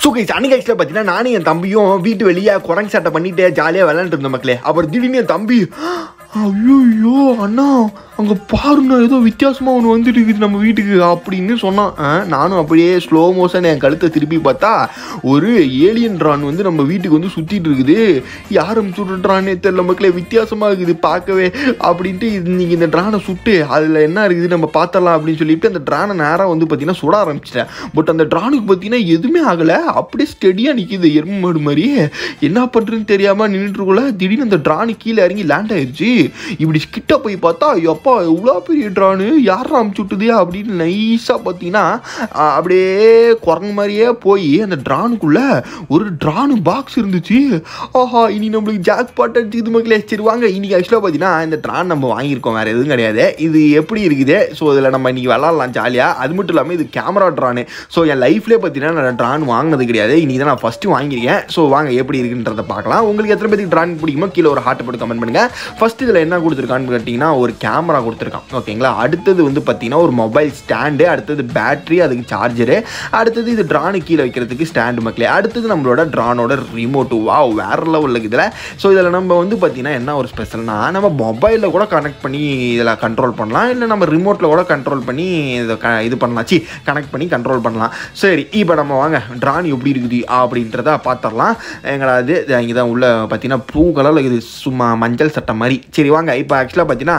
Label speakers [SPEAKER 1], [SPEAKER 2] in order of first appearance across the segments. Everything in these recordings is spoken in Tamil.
[SPEAKER 1] ஸோ கைஸ் அன்னைக்கு ஆக்சுவலாக பார்த்தீங்கன்னா நானும் என் தம்பியும் வீட்டு வெளியே குரங்கு சட்டை பண்ணிட்டு ஜாலியாக விளையாண்டு இருந்தோம் மக்களே. அப்புறம் திடீர்னு என் தம்பி ஐயோ அண்ணா அங்கே பாருண்ணா ஏதோ வித்தியாசமாக ஒன்று வந்துட்டு இருக்குது நம்ம வீட்டுக்கு அப்படின்னு சொன்னான். நானும் அப்படியே ஸ்லோ மோஷன் என் கழுத்தை திருப்பி பார்த்தா ஒரு ஏலியன் ட்ரான் வந்து நம்ம வீட்டுக்கு வந்து சுற்றிட்டு இருக்குது. யாரும் சுடுறானே தெரியல மக்களே, வித்தியாசமாக இருக்குது பார்க்கவே அப்படின்ட்டு நீங்கள் இந்த ட்ரானை சுட்டு அதில் என்ன இருக்குது நம்ம பார்த்தலாம் அப்படின்னு சொல்லிட்டு அந்த ட்ரானை நேராக வந்து பார்த்தீங்கன்னா சுட ஆரம்பிச்சிட்டேன். பட் அந்த ட்ரானுக்கு பார்த்தீங்கன்னா எதுவுமே ஆகலை, அப்படியே ஸ்டெடியாக நிற்கிது எருமை மாடு மாதிரி. என்ன பண்ணுறதுன்னு தெரியாமல் நின்றுட்டுருக்குள்ள திடீர்னு அந்த ட்ரானு கீழே இறங்கி லேண்ட் ஆயிடுச்சு. இப்படி கிட்ட போய் பார்த்தா எப்பா எவ்வளோ பெரிய ட்ரானு யாரும் அமுச்சு விட்டுதே அப்படின்னு நைஸாக பார்த்தீங்கன்னா அப்படியே குரங்கு மாதிரியே போய் அந்த ட்ரானுக்குள்ள ஒரு ட்ரானு பாக்ஸ் இருந்துச்சு. ஆஹா இனி நம்மளுக்கு ஜாக் பாட் அடிச்சுது மக்களே. சரி வாங்க இன்னைக்கு ஆக்சுவலாக பார்த்தீங்கன்னா இந்த ட்ரான் நம்ம வாங்கியிருக்கோம், வேறு எதுவும் கிடையாது. இது எப்படி இருக்குது, ஸோ இதில் நம்ம இன்னைக்கு விளாட்லாம் ஜாலியாக. அது மட்டும் இல்லாமல் இது கேமரா ட்ரானு. ஸோ என் லைஃப்லேயே பார்த்தீங்கன்னா நான் ட்ரான் வாங்கினது கிடையாது, இன்னைக்கு தான் நான் ஃபஸ்ட்டு வாங்கியிருக்கேன். ஸோ வாங்க எப்படி இருக்குன்றதை பார்க்கலாம். உங்களுக்கு எத்தனை பேருக்கு ட்ரான் பிடிக்குமோ கீழே ஒரு ஹார்ட் போட்டு கமெண்ட் பண்ணுங்கள். ஃபஸ்ட்டு இதில் என்ன கொடுத்துருக்கான்னு கேட்டிங்கன்னா ஒரு கேமரா கொடுத்துருக்கான் ஓகேங்களா. அடுத்தது வந்து பார்த்தீங்கன்னா ஒரு மொபைல் ஸ்டாண்டு, அடுத்தது பேட்ரி, அதுக்கு சார்ஜரு, அடுத்தது இது ட்ரானு கீழே வைக்கிறதுக்கு ஸ்டாண்டு மக்களே. அடுத்தது நம்மளோட ட்ரானோட ரிமோட்டு. வாவ் வேறு லெவலில் இதில். ஸோ இதில் நம்ம வந்து பார்த்தீங்கன்னா என்ன ஒரு ஸ்பெஷல்னா நம்ம மொபைலில் கூட கனெக்ட் பண்ணி இதில் கண்ட்ரோல் பண்ணலாம், இல்லை நம்ம ரிமோட்டில் கூட கண்ட்ரோல் பண்ணி இதை இது பண்ணலாம், கனெக்ட் பண்ணி கண்ட்ரோல் பண்ணலாம். சரி இப்போ நம்ம வாங்க ட்ரான் எப்படி இருக்குது அப்படின்றத பார்த்துடலாம். எங்களாது இங்கே தான் உள்ள பார்த்தீங்கன்னா ப்ளூ கலரில் இது சும்மா மஞ்சள் சட்டை மாதிரி. சரி வாங்க இப்போ ஆக்சுவலாக பார்த்தீங்கன்னா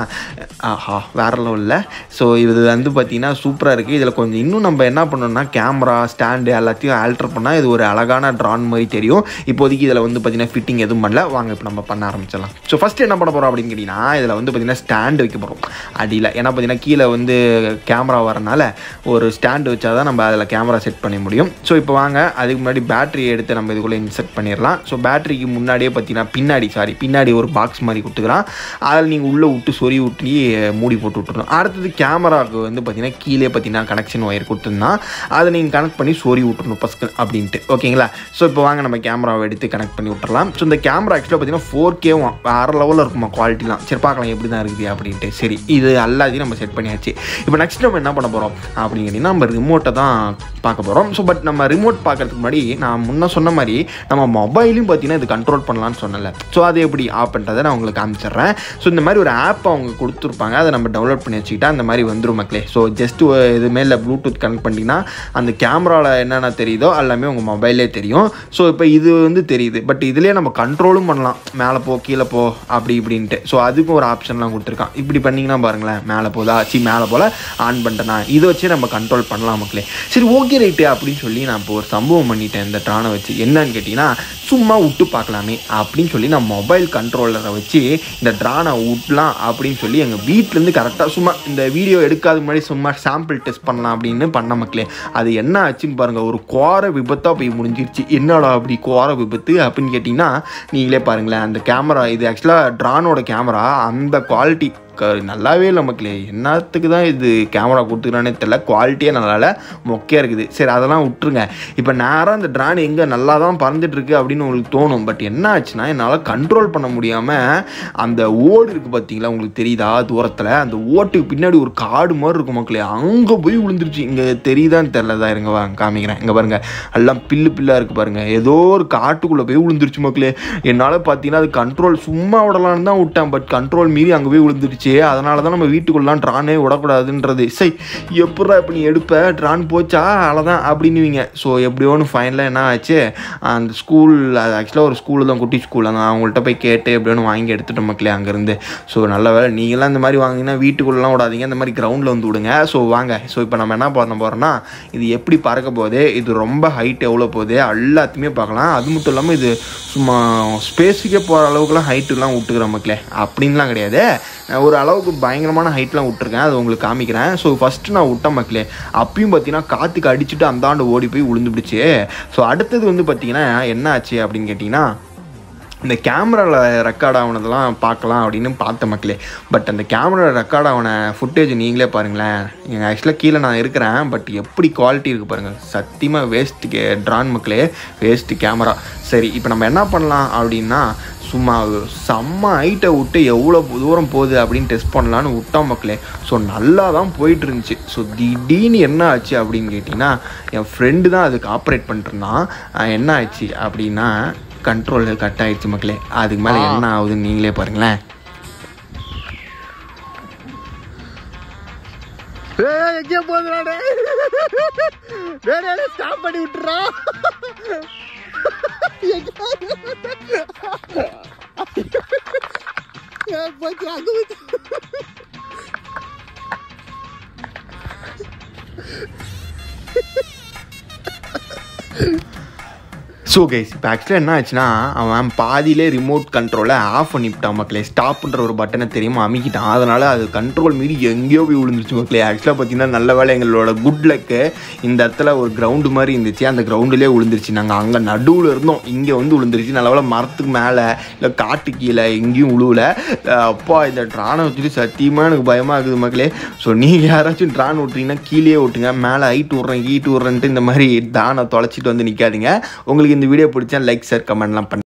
[SPEAKER 1] வேறு லெவலில். ஸோ இது வந்து பார்த்தீங்கன்னா சூப்பராக இருக்குது. இதில் கொஞ்சம் இன்னும் நம்ம என்ன பண்ணோம்னா கேமரா ஸ்டாண்டு எல்லாத்தையும் ஆல்டர் பண்ணால் இது ஒரு அழகான ட்ரான் மாதிரி தெரியும். இப்போதைக்கு இதில் வந்து பார்த்தீங்கன்னா ஃபிட்டிங் எதுவும் பண்ணல. வாங்க இப்போ நம்ம பண்ண ஆரம்பிச்சிடலாம். ஸோ ஃபஸ்ட்டு என்ன பண்ண போகிறோம் அப்படின்னு கேட்டிங்கன்னா இதில் வந்து பார்த்தீங்கன்னா ஸ்டாண்டு வைக்க போகிறோம் அடியில். ஏன்னா பார்த்தீங்கன்னா கீழே வந்து கேமரா வரனால ஒரு ஸ்டாண்டு வச்சா தான் நம்ம அதில் கேமரா செட் பண்ண முடியும். ஸோ இப்போ வாங்க அதுக்கு முன்னாடி பேட்டரி எடுத்து நம்ம இதுக்குள்ளே இன்செர்ட் பண்ணிடலாம். ஸோ பேட்டரிக்கு முன்னாடியே பார்த்தீங்கன்னா பின்னாடி ஒரு பாக்ஸ் மாதிரி கொடுத்துக்கிறான். அதில் நீங்கள் உள்ளே விட்டு சொறி விட்டு மூடி போட்டு விட்டுருணும். அடுத்தது கேமராவுக்கு வந்து பார்த்தீங்கன்னா கீழே பார்த்தீங்கன்னா கனெக்ஷன் ஒயர் கொடுத்துருந்தா அதை நீங்கள் கனெக்ட் பண்ணி சொறி விட்டுருணும் ஃபஸ்ட்டு அப்படின்ட்டு ஓகேங்களா. ஸோ இப்போ வாங்க நம்ம கேமராவை எடுத்து கனெக்ட் பண்ணி விட்டுறலாம். ஸோ இந்த கேமரா ஆக்சுவலாக பார்த்தீங்கன்னா 4K வேறு லெவலில் இருக்குமா குவாலிட்டிலாம். சரி பார்க்கலாம் எப்படி தான் இருக்குது அப்படின்ட்டு. சரி இது எல்லாத்தையும் நம்ம செட் பண்ணியாச்சு. இப்போ நெக்ஸ்ட் நம்ம என்ன பண்ண போகிறோம் அப்படின்னு கேட்டிங்கன்னா நம்ம ரிமோட்டை தான் பார்க்க போகிறோம். ஸோ பட் நம்ம ரிமோட் பார்க்கறதுக்கு முன்னாடி நான் முன்ன சொன்ன மாதிரி நம்ம மொபைலையும் பார்த்தீங்கன்னா இது கண்ட்ரோல் பண்ணலான்னு சொன்னல. ஸோ அது எப்படி ஆப் பண்ணுறதை நான் உங்களுக்கு காமிச்சிடுறேன். ஸோ இந்த மாதிரி ஒரு ஆப் அவங்க கொடுத்துருப்பாங்க, அதை நம்ம டவுன்லோட் பண்ணி வச்சுக்கிட்டா அந்த மாதிரி வந்துடும் மக்களே. ஸோ ஜஸ்ட்டு இது மேலே ப்ளூடூத் கனெக்ட் பண்ணிங்கன்னா அந்த கேமராவில் என்னென்ன தெரியுதோ எல்லாமே உங்கள் மொபைலே தெரியும். ஸோ இப்போ இது வந்து தெரியுது, பட் இதுலேயே நம்ம கண்ட்ரோலும் பண்ணலாம், மேலே போ கீழே போ அப்படி இப்படின்ட்டு. ஸோ அதுக்கும் ஒரு ஆப்ஷன்லாம் கொடுத்துருக்கான். இப்படி பண்ணிங்கன்னா பாருங்களேன் மேலே போதா மேலே போல் ஆன் பண்ணிட்டேன்னா இதை வச்சு நம்ம கண்ட்ரோல் பண்ணலாம் மக்களே. சரி ஓகே ரைட்டு அப்படின்னு சொல்லி நான் இப்போ ஒரு சம்பவம் பண்ணிட்டேன் இந்த ட்ரானை வச்சு. என்னன்னு கேட்டிங்கன்னா சும்மா விட்டு பார்க்கலாமே அப்படின்னு சொல்லி நான் மொபைல் கண்ட்ரோலரை வச்சு இந்த ட்ரானை விட்டலாம் அப்படின்னு சொல்லி எங்கள் வீட்டிலேருந்து கரெக்டாக சும்மா இந்த வீடியோ எடுக்காத முன்னாடி சும்மா சாம்பிள் டெஸ்ட் பண்ணலாம் அப்படின்னு பண்ண மக்களே. அது என்ன ஆச்சுன்னு பாருங்கள், ஒரு கோர விபத்தாக போய் முடிஞ்சிருச்சு. என்னடா அப்படி கோர விபத்து அப்படின்னு கேட்டிங்கன்னா நீங்களே பாருங்களேன். அந்த கேமரா இது ஆக்சுவலாக ட்ரானோட கேமரா அந்த குவாலிட்டி நல்லாவே இல்லை மக்களே. என்னத்துக்கு தான் இது கேமரா கொடுத்துக்கிறானே தெரில, குவாலிட்டியே நல்லா மொக்கையாக இருக்குது. சரி அதெல்லாம் விட்டுருங்க. இப்போ நேராக இந்த ட்ரான் எங்கே நல்லா தான் பறந்துட்டுருக்கு அப்படின்னு உங்களுக்கு தோணும். பட் என்ன ஆச்சுன்னா என்னால் கண்ட்ரோல் பண்ண முடியாமல் அந்த ஓடு இருக்குது பார்த்தீங்களா, உங்களுக்கு தெரியுதா தூரத்தில், அந்த ஓட்டுக்கு பின்னாடி ஒரு காடு மாதிரி இருக்கும் மக்களே, அங்கே போய் விழுந்துருச்சு. இங்கே தெரியுதான்னு தெரிலதா இருங்க வாங்க காமிக்கிறேன். இங்கே பாருங்கள் எல்லாம் பில்லாக இருக்குது பாருங்கள், ஏதோ ஒரு காட்டுக்குள்ளே போய் விழுந்துருச்சு மக்களே. என்னால் பார்த்தீங்கன்னா அது கண்ட்ரோல் சும்மா விடலான்னு தான் விட்டேன், பட் கண்ட்ரோல் மீறி அங்கே போய் விழுந்துருச்சு. அதனால தான் நம்ம வீட்டுக்குள்ளலாம் ட்ரானே விடக்கூடாதுன்றது. சரி எப்படா இப்போ நீ எடுப்ப ட்ரான் போச்சா அவ்வளோதான் அப்படின்னுவீங்க. ஸோ எப்படியோன்னு ஃபைனலாக என்ன ஆச்சு, அந்த ஸ்கூல் அது ஆக்சுவலாக ஒரு ஸ்கூலு தான், குட்டி ஸ்கூலில் தான், அவங்கள்ட்ட போய் கேட்டு எப்படியோன்னு வாங்கி எடுத்துகிட்ட மக்களே அங்கேருந்து. ஸோ நல்ல வேலை நீங்களாம் இந்த மாதிரி வாங்கினா வீட்டுக்குள்ளலாம் விடாதீங்க, இந்த மாதிரி கிரவுண்டில் வந்து விடுங்க. ஸோ வாங்க ஸோ இப்போ நம்ம என்ன பண்ண போகிறோம்னா இது எப்படி பறக்க போகுது, இது ரொம்ப ஹைட் எவ்வளோ போகுது எல்லாத்தையுமே பார்க்கலாம். அது மட்டும் இல்லாமல் இது சும்மா ஸ்பேஸுக்கே போகிற அளவுக்குலாம் ஹைட்டுலாம் விட்டுக்கிற மக்களே அப்படின்லாம் கிடையாது, ஒரு அளவுக்கு பயங்கரமான ஹைட்லாம் விட்டுருக்கேன், அது உங்களுக்கு காமிக்கிறேன். ஸோ ஃபஸ்ட்டு நான் விட்ட மக்களே அப்பயும் பார்த்தீங்கன்னா காற்றுக்கு அடிச்சுட்டு அந்தாண்டு ஓடி போய் விழுந்துடுச்சு. ஸோ அடுத்தது வந்து பார்த்தீங்கன்னா என்ன ஆச்சு அப்படின்னு கேட்டிங்கன்னா இந்த கேமராவில் ரெக்கார்ட் ஆகினதெல்லாம் பார்க்கலாம் அப்படின்னு பார்த்த மக்களே. பட் அந்த கேமராவில் ரெக்கார்ட் ஆகின ஃபுட்டேஜ் நீங்களே பாருங்களேன். எங்கள் ஆக்சுவலாக கீழே நான் இருக்கிறேன், பட் எப்படி குவாலிட்டி இருக்குது பாருங்கள், சத்தியமாக வேஸ்ட்டு ட்ரான் மக்களே, வேஸ்ட்டு கேமரா. சரி இப்போ நம்ம என்ன பண்ணலாம் அப்படின்னா சும்மா செம்ம ஹைட்டை விட்டு எவ்வளோ தூரம் போகுது அப்படின்னு டெஸ்ட் பண்ணலான்னு விட்டோம் மக்களே. ஸோ நல்லா தான் போயிட்டு இருந்துச்சு. ஸோ திடீர்னு என்ன ஆச்சு அப்படின்னு கேட்டிங்கன்னா, என் ஃப்ரெண்டு தான் அதுக்கு ஆப்ரேட் பண்ணிட்டுருந்தான். என்ன ஆச்சு அப்படின்னா கண்ட்ரோல் கட் ஆகிடுச்சு மக்களே. அதுக்கு மேலே என்ன ஆகுதுன்னு நீங்களே பாருங்களேன். எங்கே போதுறாடே, ஸ்டாப் பண்ணி விட்டுறா. ஸோ கைஸ் இப்போ ஆக்சுவலாக என்ன ஆச்சுன்னா, அவன் பாதியிலே ரிமோட் கண்ட்ரோலை ஆஃப் பண்ணிவிட்டான் மக்களே. ஸ்டாப்புன்ற ஒரு பட்டனை தெரியுமா அமுக்கிட்டான். அதனால் அது கண்ட்ரோல் மீறி எங்கேயோ போய் விழுந்துருச்சு மக்களே. ஆக்சுவலாக பார்த்தீங்கன்னா நல்ல வேலை எங்களோட குட் லக்கு இந்த இடத்துல ஒரு கிரவுண்டு மாதிரி இருந்துச்சு. அந்த கிரவுண்டுலேயே விழுந்துருச்சு. நாங்கள் அங்கே நடுவில் இருந்தோம், இங்கே வந்து விழுந்துருச்சு. நல்ல வேலை மரத்துக்கு மேலே இல்லை காட்டு கீழே எங்கேயும் விழுவலை. அப்பா இந்த ட்ரானை வச்சுட்டு சத்தியமாக எனக்கு பயமாக இருக்குது மக்களே. ஸோ நீங்கள் யாராச்சும் ட்ரான் விட்றீங்கன்னா கீழே ஓட்டுங்க. மேலே ஹைட் விட்றேன் ஹீட் விட்றேன்ட்டு இந்த மாதிரி ட்ரானை தொலைச்சிட்டு வந்து நிற்காதீங்க. உங்களுக்கு இந்த வீடியோ பிடிச்சா லைக் ஷேர் கமெண்ட்லாம் பண்ணி